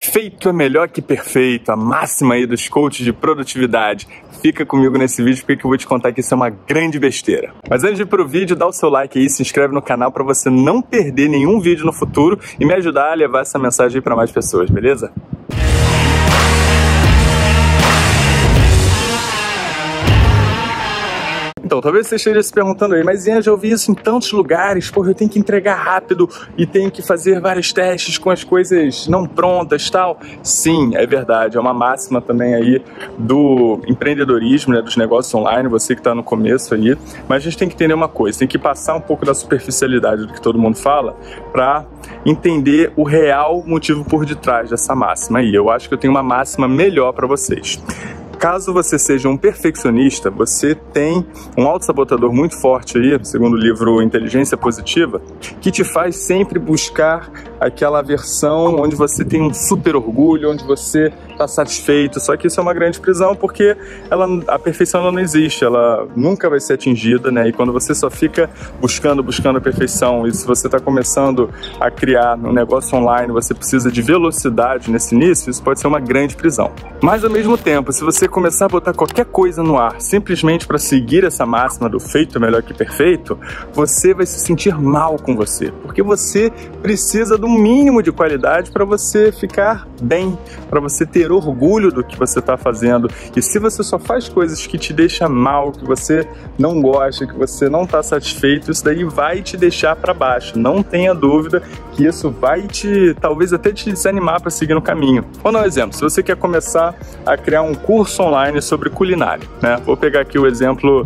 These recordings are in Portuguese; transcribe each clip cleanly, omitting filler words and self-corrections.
Feito é melhor que perfeito, a máxima aí dos coaches de produtividade. Fica comigo nesse vídeo porque eu vou te contar que isso é uma grande besteira. Mas antes de ir pro vídeo, dá o seu like aí, se inscreve no canal para você não perder nenhum vídeo no futuro e me ajudar a levar essa mensagem aí para mais pessoas, beleza? Então, talvez você esteja se perguntando aí, mas Ian, já ouvi isso em tantos lugares, porra, eu tenho que entregar rápido e tenho que fazer vários testes com as coisas não prontas e tal. Sim, é verdade, é uma máxima também aí do empreendedorismo, né, dos negócios online, você que está no começo aí, mas a gente tem que entender uma coisa, tem que passar um pouco da superficialidade do que todo mundo fala para entender o real motivo por detrás dessa máxima aí. Eu acho que eu tenho uma máxima melhor para vocês. Caso você seja um perfeccionista, você tem um autossabotador muito forte aí, segundo o livro Inteligência Positiva, que te faz sempre buscar aquela versão onde você tem um super orgulho, onde você está satisfeito. Só que isso é uma grande prisão porque a perfeição ela não existe, ela nunca vai ser atingida, né? E quando você só fica buscando a perfeição, e se você está começando a criar um negócio online, você precisa de velocidade nesse início, isso pode ser uma grande prisão. Mas ao mesmo tempo, se você começar a botar qualquer coisa no ar simplesmente para seguir essa máxima do feito é melhor que perfeito, você vai se sentir mal com você, porque você precisa do mínimo de qualidade para você ficar bem, para você ter orgulho do que você está fazendo. E se você só faz coisas que te deixam mal, que você não gosta, que você não está satisfeito, isso daí vai te deixar para baixo. Não tenha dúvida que isso vai talvez até te desanimar para seguir no caminho. Vou dar um exemplo, se você quer começar a criar um curso online sobre culinária, né? Vou pegar aqui o exemplo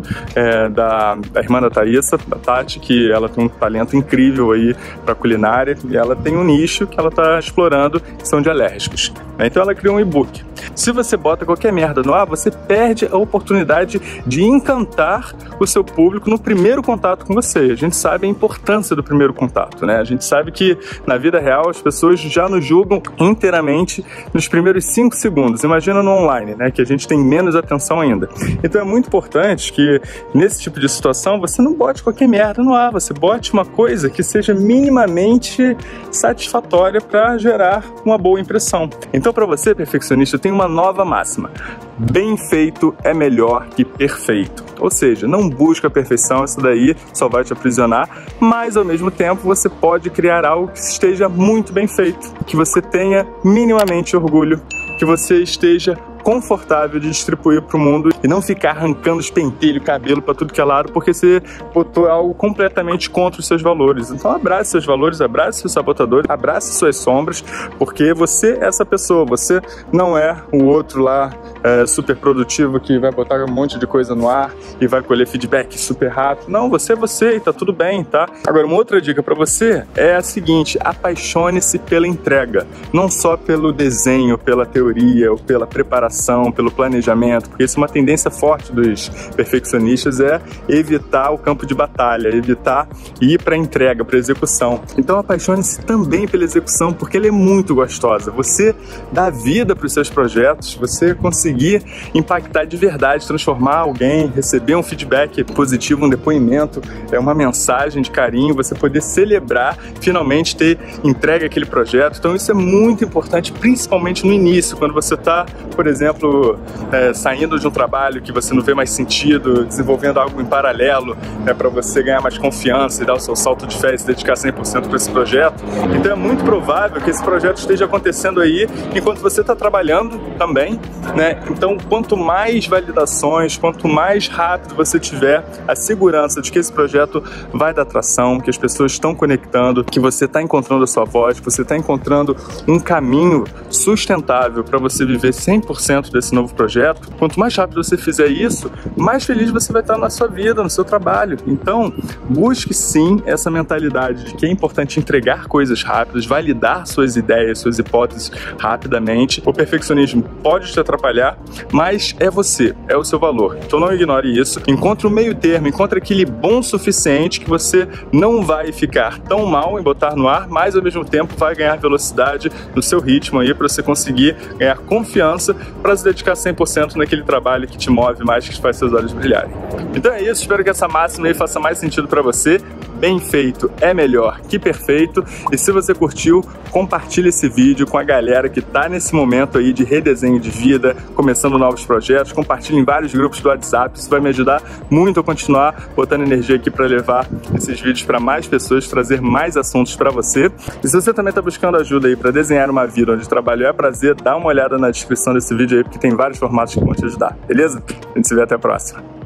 da irmã da Thaísa, da Tati, que ela tem um talento incrível aí para culinária e ela tem um nicho que ela está explorando, que são de alérgicos. Então ela criou um e-book. Se você bota qualquer merda no ar, você perde a oportunidade de encantar o seu público no primeiro contato com você. A gente sabe a importância do primeiro contato, né? A gente sabe que na vida real as pessoas já nos julgam inteiramente nos primeiros 5 segundos. Imagina no online, né? Que a gente tem menos atenção ainda. Então é muito importante que nesse tipo de situação você não bote qualquer merda no ar, você bote uma coisa que seja minimamente satisfatória para gerar uma boa impressão. Então para você, perfeccionista, eu tenho uma nova máxima. Bem feito é melhor que perfeito. Ou seja, não busca a perfeição, isso daí só vai te aprisionar, mas ao mesmo tempo você pode criar algo que esteja muito bem feito, que você tenha minimamente orgulho, que você esteja confortável de distribuir para o mundo e não ficar arrancando os pentelhos, cabelo para tudo que é lado, porque você botou algo completamente contra os seus valores. Então abrace seus valores, abrace seus sabotadores, abrace suas sombras, porque você é essa pessoa, você não é o outro lá super produtivo que vai botar um monte de coisa no ar e vai colher feedback super rápido. Não, você é você e tá tudo bem, tá? Agora, uma outra dica para você é a seguinte: apaixone-se pela entrega, não só pelo desenho, pela teoria ou pela preparação, pelo planejamento, porque isso é uma tendência forte dos perfeccionistas, é evitar o campo de batalha, evitar ir para a entrega, para a execução. Então apaixone-se também pela execução, porque ela é muito gostosa. Você dá vida para os seus projetos, você conseguir impactar de verdade, transformar alguém, receber um feedback positivo, um depoimento, uma mensagem de carinho, você poder celebrar, finalmente ter entregue aquele projeto. Então isso é muito importante, principalmente no início, quando você está, por exemplo, saindo de um trabalho que você não vê mais sentido, desenvolvendo algo em paralelo, para você ganhar mais confiança e dar o seu salto de fé e se dedicar 100% para esse projeto. Então é muito provável que esse projeto esteja acontecendo aí enquanto você está trabalhando também, né? Então quanto mais validações, quanto mais rápido você tiver a segurança de que esse projeto vai dar tração, que as pessoas estão conectando, que você está encontrando a sua voz, que você está encontrando um caminho sustentável para você viver 100% desse novo projeto, quanto mais rápido você fizer isso, mais feliz você vai estar na sua vida, no seu trabalho. Então, busque sim essa mentalidade de que é importante entregar coisas rápidas, validar suas ideias, suas hipóteses rapidamente. O perfeccionismo pode te atrapalhar, mas é você, é o seu valor. Então não ignore isso, encontre um meio termo, encontre aquele bom suficiente que você não vai ficar tão mal em botar no ar, mas ao mesmo tempo vai ganhar velocidade no seu ritmo aí para você conseguir ganhar confiança para se dedicar 100% naquele trabalho que te move mais, que faz seus olhos brilharem. Então é isso, espero que essa máxima aí faça mais sentido para você. bem feito é melhor que perfeito. E se você curtiu, compartilhe esse vídeo com a galera que tá nesse momento aí de redesenho de vida, começando novos projetos. Compartilhe em vários grupos do WhatsApp, isso vai me ajudar muito a continuar botando energia aqui para levar esses vídeos para mais pessoas, trazer mais assuntos para você. E se você também está buscando ajuda aí para desenhar uma vida onde trabalho é prazer, dá uma olhada na descrição desse vídeo aí, porque tem vários formatos que vão te ajudar, beleza? A gente se vê até a próxima.